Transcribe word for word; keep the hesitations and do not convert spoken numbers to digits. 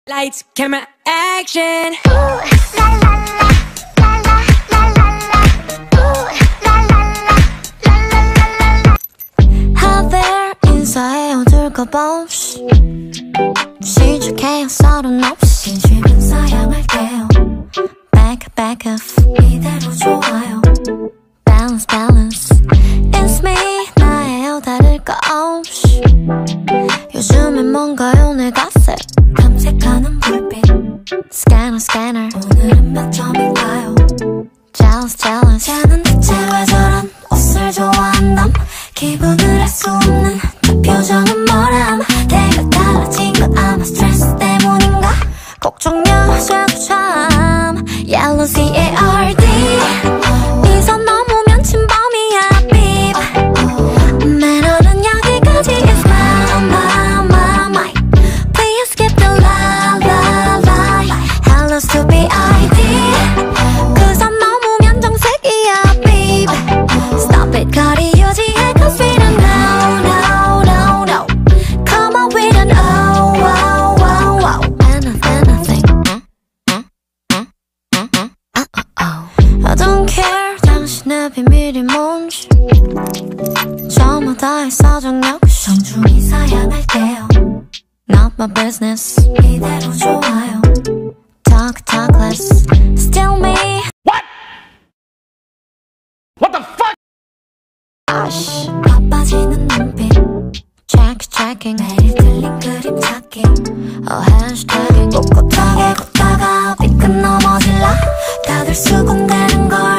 Lights, camera, action. 하벨 인사해 어둘까봐 시작해요 서른 없이 지금 사양할게요 Back back up 이대로 좋아요 Balance balance It's me 나예요 다를 거 없이 요즘엔 뭔가요 내 갓색 탐색하는 불빛 Scanner scanner 오늘은 몇 점인가요 Jealous jealous 쟤는 대체 왜 저런 옷을 좋아한담 기분을 알 수 없는 그 표정은 뭐람 내가 달라진 건 아마 스트레스 때문인가 걱정요 쟤도 참 Yellow C A R D 이 선 넘으면 침범이야 beep 매너는 여기까지 is my my my my Please skip the la la la Hello stupid I D 그 선 넘으면 정색이야 beep Stop it 거리 유지해 cause we don't know no no no Come on we don't oh wow wow wow Anything anything I don't care 당신의 비밀이 뭔지 저마다의 사정 역시 정중히 사양할게요 Not my business 이대로 좋아요 Talk talk less Still me What? What the fuck? 아쉬 바빠지는 눈빛 Check checking 매일 틀린 그림 찾기 Oh hashtagging 꼿꼿하게 걷다가 삐끗 넘어질라 다들 수군대는 걸